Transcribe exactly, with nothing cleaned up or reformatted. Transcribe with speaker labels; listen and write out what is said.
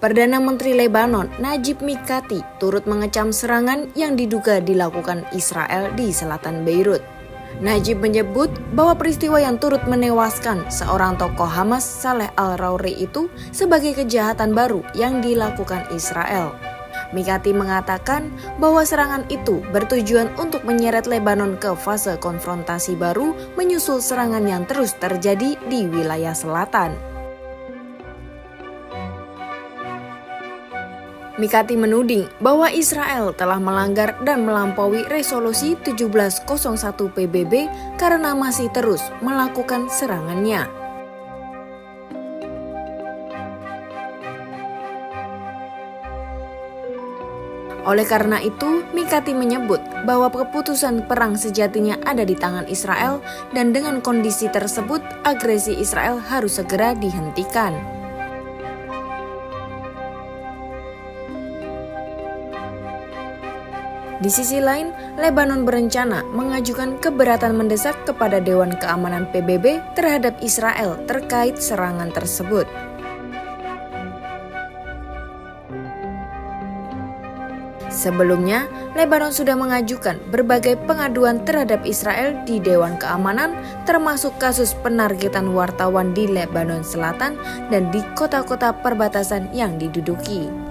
Speaker 1: Perdana Menteri Lebanon Najib Mikati turut mengecam serangan yang diduga dilakukan Israel di selatan Beirut. Najib menyebut bahwa peristiwa yang turut menewaskan seorang tokoh Hamas, Saleh Al-Rauri itu sebagai kejahatan baru yang dilakukan Israel. Mikati mengatakan bahwa serangan itu bertujuan untuk menyeret Lebanon ke fase konfrontasi baru menyusul serangan yang terus terjadi di wilayah selatan. Mikati menuding bahwa Israel telah melanggar dan melampaui resolusi tujuh belas nol satu P B B karena masih terus melakukan serangannya. Oleh karena itu, Mikati menyebut bahwa keputusan perang sejatinya ada di tangan Israel dan dengan kondisi tersebut agresi Israel harus segera dihentikan. Di sisi lain, Lebanon berencana mengajukan keberatan mendesak kepada Dewan Keamanan P B B terhadap Israel terkait serangan tersebut. Sebelumnya, Lebanon sudah mengajukan berbagai pengaduan terhadap Israel di Dewan Keamanan, termasuk kasus penargetan wartawan di Lebanon Selatan dan di kota-kota perbatasan yang diduduki.